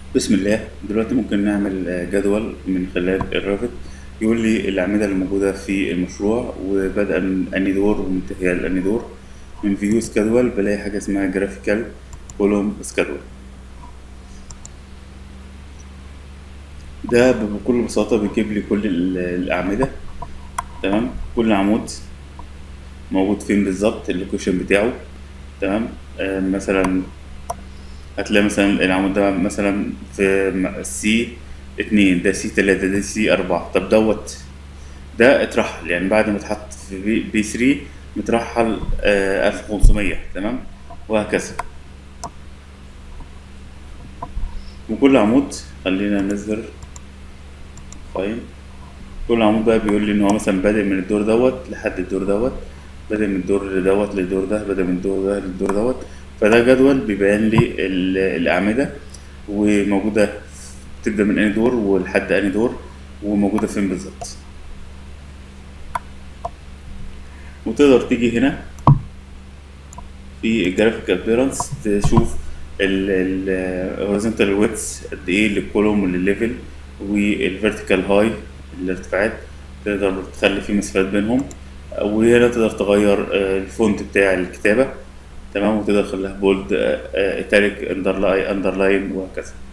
بسم الله. دلوقتي ممكن نعمل جدول من خلال الرافت يقول لي الأعمدة اللي موجودة في المشروع وبدأ من أنهي دور ومنتهية لأنهي دور. من فيو سكادول بلاقي حاجة اسمها جرافيكال كولوم سكادول. ده بكل بساطة بيجيب لي كل الأعمدة. تمام، كل عمود موجود فين بالظبط، اللوكيشن بتاعه. تمام. مثلا هتلاقي مثلا العمود ده مثلا في سي اتنين، ده سي تلاتة، ده سي أربعة. طب ده اترحل، يعني بعد ما اتحط في بي 3 مترحل 1500. تمام، وهكذا. وكل عمود خلينا نظهر فايل. كل عمود بقى بيقول لي ان هو مثلا بادئ من الدور دوت لحد الدور دوت، بادئ من الدور دوت للدور ده، بادئ من الدور ده للدور دوت. فده جدول بيبين لي الأعمدة وموجودة بتبدأ من أي دور ولحد أي دور وموجودة فين بالظبط. وتقدر تيجي هنا في الجرافيك ابيرنس تشوف الهوريزونتال ويدث قد ايه للكولوم وللليفل، والفيرتيكال هاي الارتفاعات. تقدر تخلي في مسافات بينهم. وهنا تقدر تغير الفونت بتاع الكتابة. تمام، وتقدر تخليها بولد، ايتاليك، اندرلاين وهكذا.